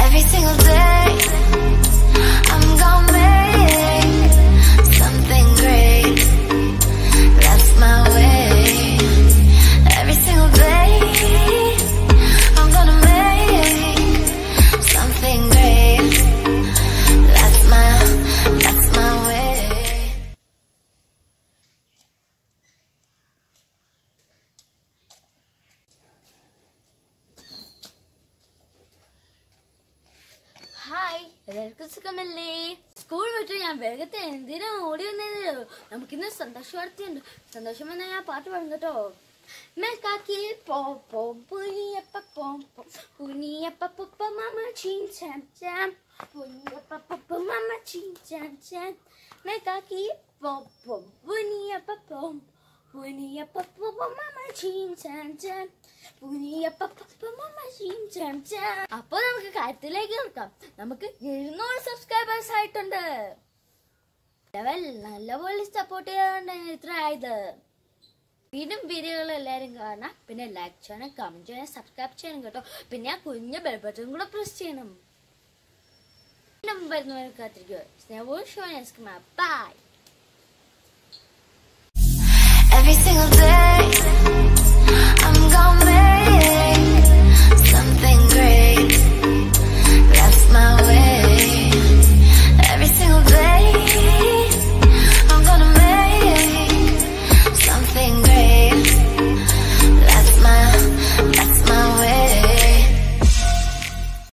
Every single day I'm gonna make something great. That's my way. Every single day I'm gonna make something great. That's my way. Hi, എല്ലാവർക്കും സുഖമല്ലേ? School വിട്ട് ഞാൻ വേഗത്തെ എന്തിനാ ഓടി വന്നതോ? നമുക്കിന്ന് സന്തോഷവാർത്തയുണ്ട്. സന്തോഷം വന്നാൽ ഞാൻ പാട്ട് പാടും കേട്ടോ. മെക്കാക്കിൽ പോം പുനിയപ്പം പുനിയപ്പ മമ്മ ചീൻ ചാം ചാം പുനിയപ്പ മമ്മ ചീൻ ചാം ചാം മെക്കാക്കി പോം പുനിയപ്പം പുനിയപ്പ മമ്മ ചീൻ ചാം ചാം പുനിയപ്പ മമ്മ ചീൻ ചാം ചാം. അപ്പൊ നമുക്ക് കാര്യത്തിലേക്ക് നോക്കാം. നമുക്ക് 700 സബ്സ്ക്രൈബേഴ്സ് ആയിട്ടുണ്ട്. നല്ലപോലെ സപ്പോർട്ട് ചെയ്യാറുണ്ടാണ് ഇത്ര ആയത്. വീണ്ടും വീഡിയോകൾ എല്ലാവരും കാണാം. പിന്നെ ലൈക്ക് ചെയ്യണം, കമന്റ് ചെയ്യണം, സബ്സ്ക്രൈബ് ചെയ്യണം കേട്ടോ. പിന്നെ ആ കുഞ്ഞ ബെൽ ബട്ടൺ കൂടെ പ്രസ് ചെയ്യണം. വരുന്നവരെ കാത്തിരിക്കുക. സ്നേഹവും ബൈ. Every single day